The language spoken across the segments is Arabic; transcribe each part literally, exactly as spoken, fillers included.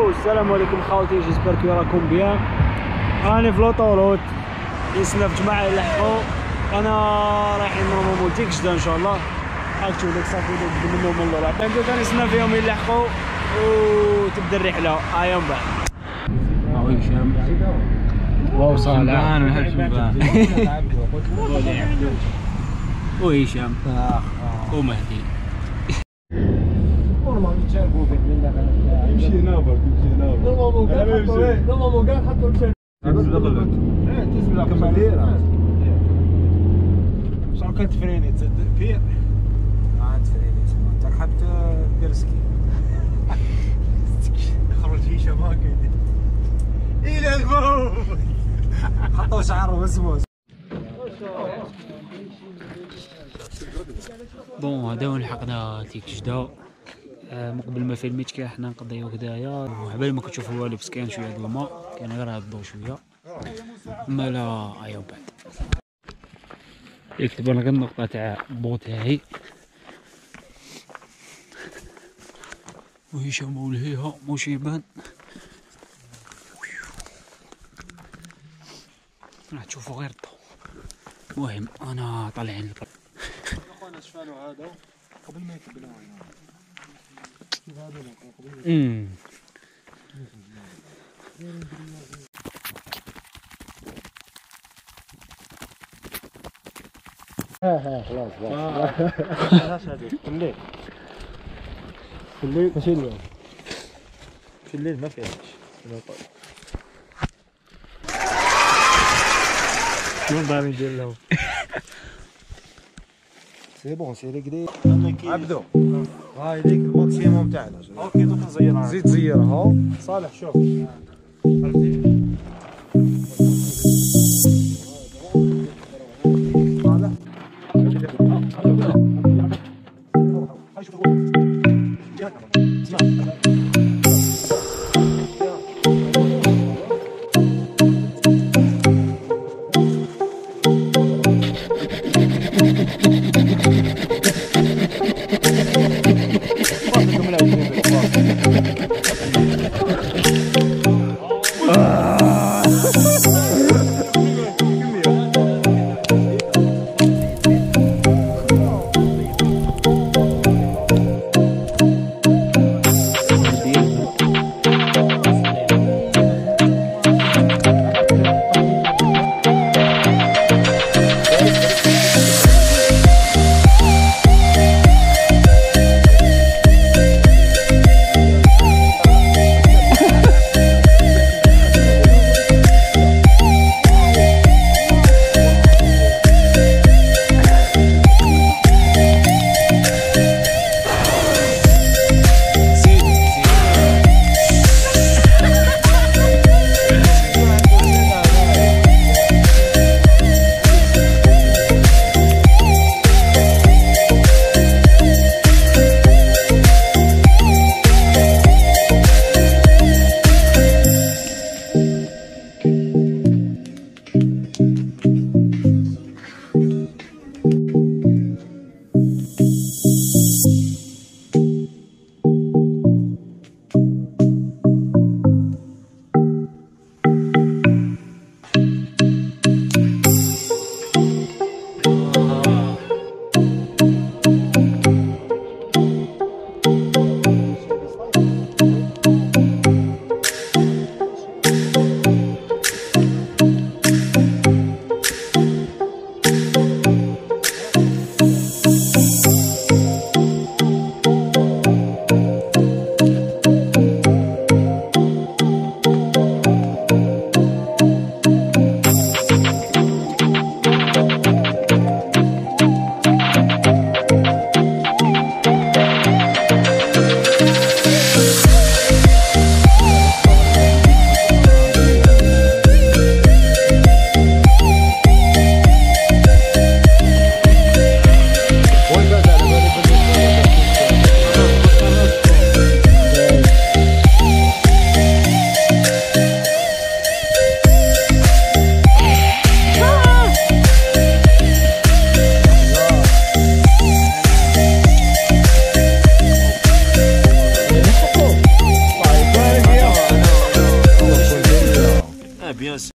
السلام عليكم خاوتي، جيسبر كي راكم بيان. راني في لوطوروت يسنا في جماعه يلحقوا، انا رايحين نورمالمون ديك جده ان شاء الله. راك تشوف داك الصافي اللي قدام منهم من اللور عندو كنستنى فيهم يلحقوا وتبدا الرحله. هايا من بعد وي هشام واو صالح وي هشام ومهدي. نورمالمون تشاركوا فيه من داخل يمشي هنا برك يمشي هنا نورمالمون كاع حطوا نورمالمون كاع حطوا تشارك تنزل غلط اه تنزل كمل شنو كتفريني بير ما تفريني انت حبت بيرسكي خرج هشام هكا الى الفوق حطوا شعر وسموس. بون هذا وين لحقنا ديك جده. آه مقبل ما فيلميت كاع حنا نقضيو هدايا، وعبالي ما كتشوفوا والو بس كاين شويه د الماء، كاين غير هاد الضو شويه اما لا. ايوا بعد يكتب لنا النقطه تاع بو تاعي وهشام ولهيها موش يبان. راح تشوفوا غير الضو. المهم انا طالعين البر. اخونا شفالو هذا قبل ما يتبناو امم ها ها خلاص خلاص هذيك في الليل في الليل ماشي اليوم في الليل ما فيهاش. شنو باغي ندير لهم؟ سي بون سي ريكدي عبدو هاي ديك الماكسيموم تاعنا. اوكي دوك نزيرها. زيد زيرها صالح. شوف عرفتي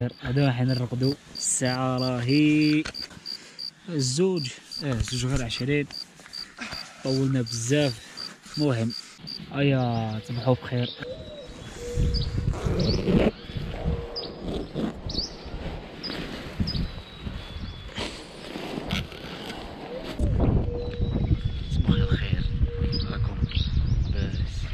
هذا راح نرقدو الساعة راهي الزوج اه الزوج غير عشرين. طولنا بزاف. مهم ايا تصبحوا بخير. صباح الخير راكم بس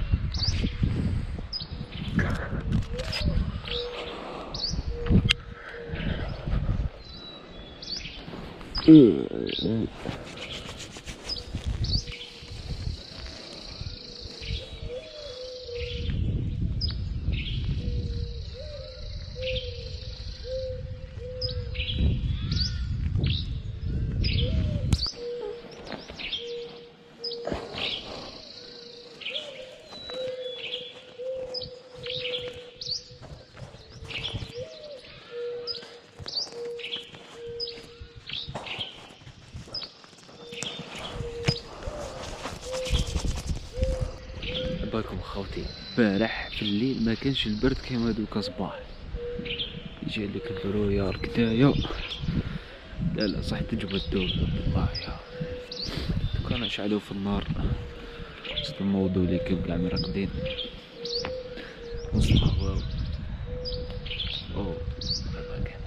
باكم خوتي. البارح في الليل ما كانش البرد كيما دوكا صباح. يجي لك البرويار كدايا. لا لا صح تجبد دوله والله يا دوكا نشعلو في النار وسط الموضوع اللي كيف كاع مرقدين وسط الهواو. اوه هذا كان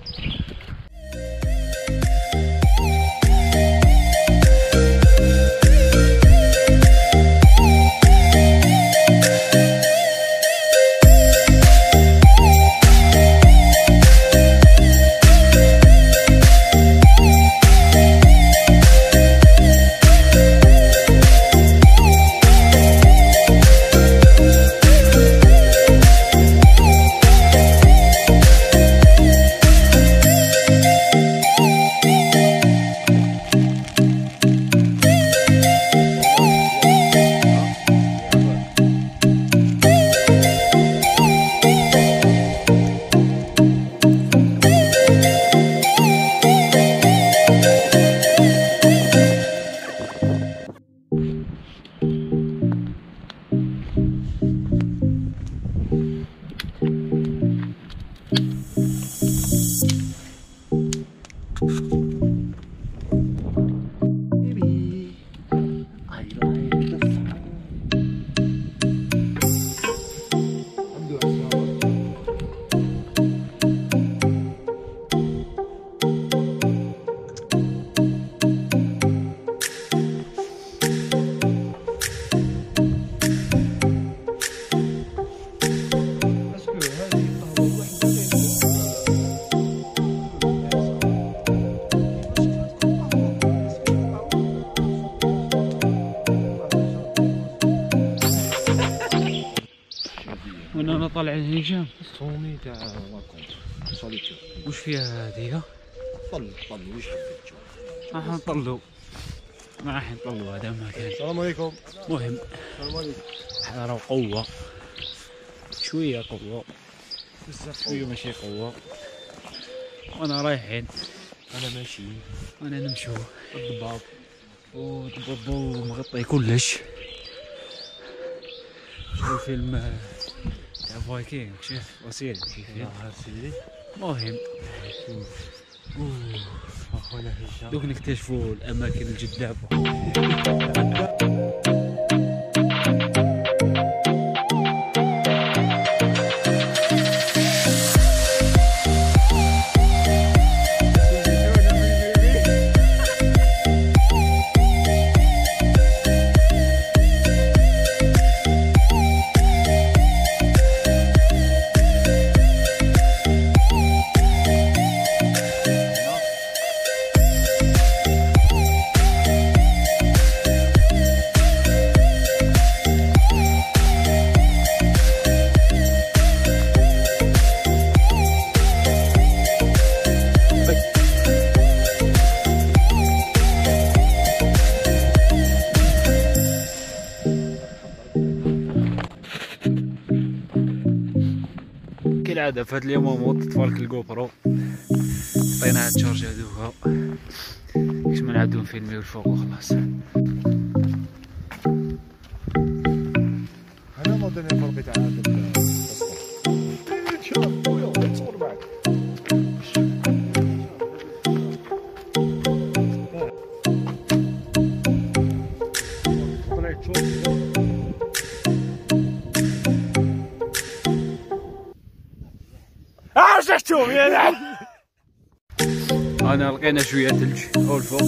وانا انا طالع الهجام الصومي تاع لاكونت صاليتو. وش فيها هذه؟ طل طل واش حبيت تشوف؟ راح نطلو ما راح نطلو هذا ما كان. السلام عليكم. مهم السلام عليكم. حرارة وقوة شوية قوة بزاف شوية ماشي قوة. وانا رايحين انا ماشي وانا نمشو الضباب وتبضل مغطي كلش. شو فيلم تاع فايكينغ شوف وسيلة كيف سيدي. مهم اخونا هشام دوك نكتشفوا الاماكن الجذابة. كالعادة في هاد اليوم موت طفالك الجو برو عطيناها تشارج هادوكا باش ما نعاودو نفيلميو الفوق وخلاص. انا ما درنا فرقي تاع هذا التصوير. شوف خويا نتصور معك. اه شفتهم يا لعب. انا لقينا شويه ثلج هو الفوق.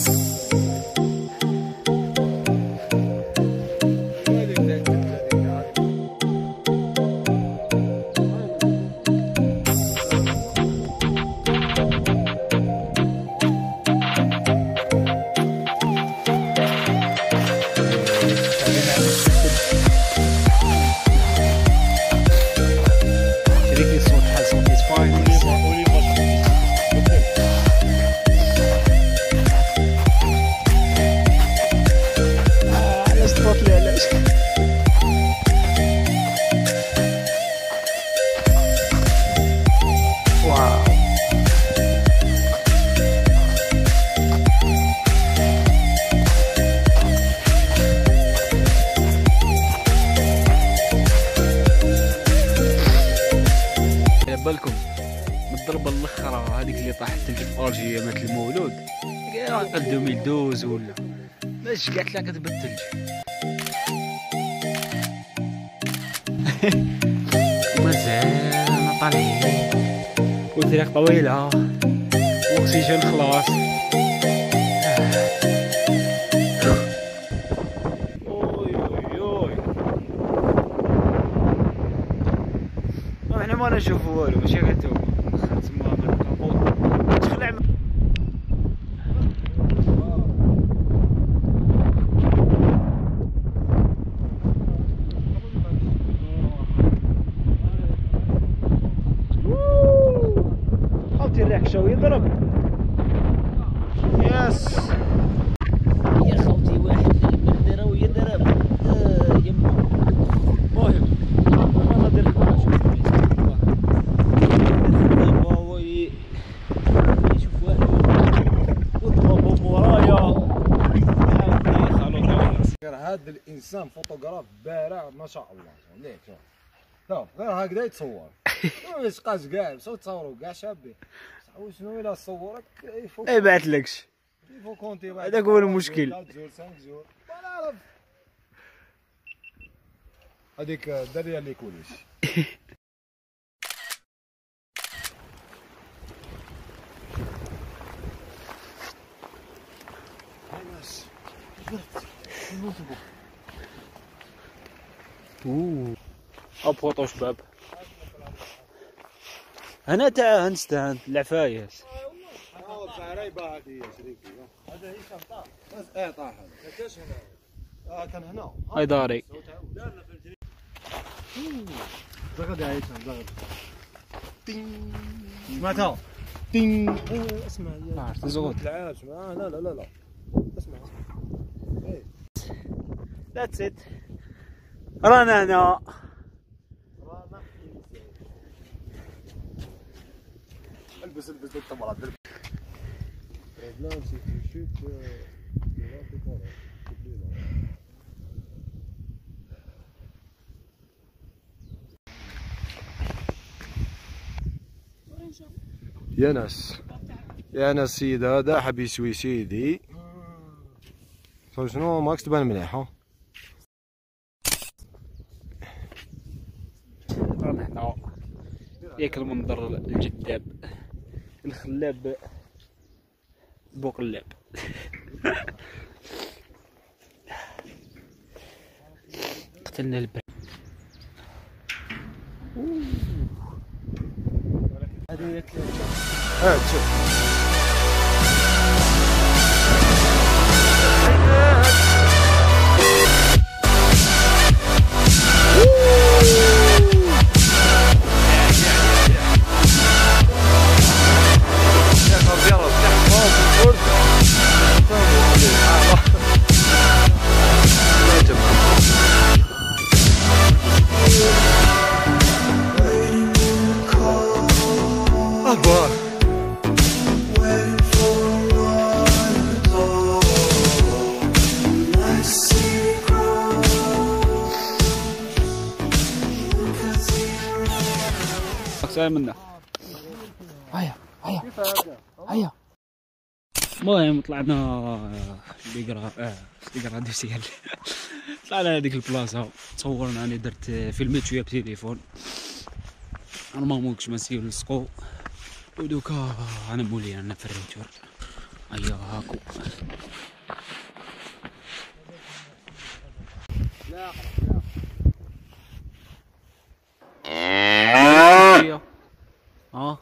بالكم من الضربه الاخرى هذيك اللي طاحت الثلج في الجيه مات المولود كاع قدو ميلدوز ولا باش كاع تلاقات بالثلج. ومازال طالعين والطريق طويله والاكسجين خلاص. احنا ما نشوفوا والو ماشي غير توما تما من الكابوط تخلع. خاوتي الريح شو يضرب ياس يا خوتي واحد البردره ويضرب آه يما. المهم انا ندير لكم هذا الانسان فوتوغراف بارع ما شاء الله. ليك شوف غير هكذا يتصور ما يسقاش كاع بصاو تصوروا كاع شابين. وشنو الا صورك ما يبعثلكش يفو كونتي هذاك هو المشكل. هذيك الدريه اللي كوليش. اوه ابوطو شباب هنا تاع هنستان العفايس. عريبه هذه يا شريكي. هذا هي طاح بس ايه طاح هذا كاش هنا. اه كان هنا هاي داري زغد هاي زغد تين سمعتها تين. اسمع ما عرفت زغد لا لا لا لا لا اسمع ايه ذاتس ات. رانا هنا رانا البس البس التمرات لا نسيت نشوف يا ناس يا ناس السيد هذا حاب يسوي سيدي. شنو ماكش تبان مليح ها. رانا حنا ياك المنظر الجذاب الخلاب بوقلاب. قتلنا البرد. هذه هات شوف اكثر منا. هيا هيا هيا. المهم طلعنا بيقرا اه بيقرا دوسيال طلعنا هذيك البلاصه تصورنا، انا درت فيلميت شويه بتليفون، انا ما ممكنش ما نسيو نلصقو، ودوكا انا مولي انا في الريتور. ايوا هاكو اه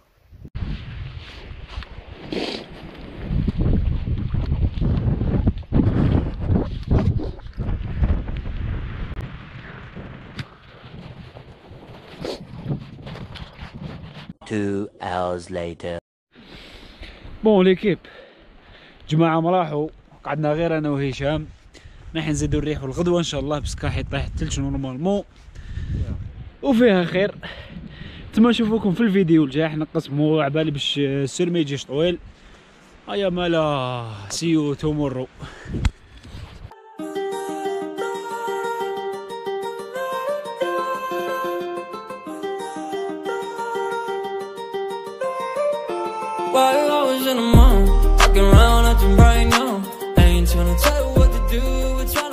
Two hours later. بون ليكيب جماعة ما راحوا، قعدنا غير انا وهشام، راح نزيدو الريح والغدوة ان شاء الله، بس راح يطيح الثلج نورمالمون وفيها خير. تما نشوفوكم في الفيديو الجاي، حنا نقسمو عبالي باش السير ما يجيش طويل. هيا مالا سيو تومورو. While I was in the mall, walking around acting brand new, ain't trying to tell you what to do, it's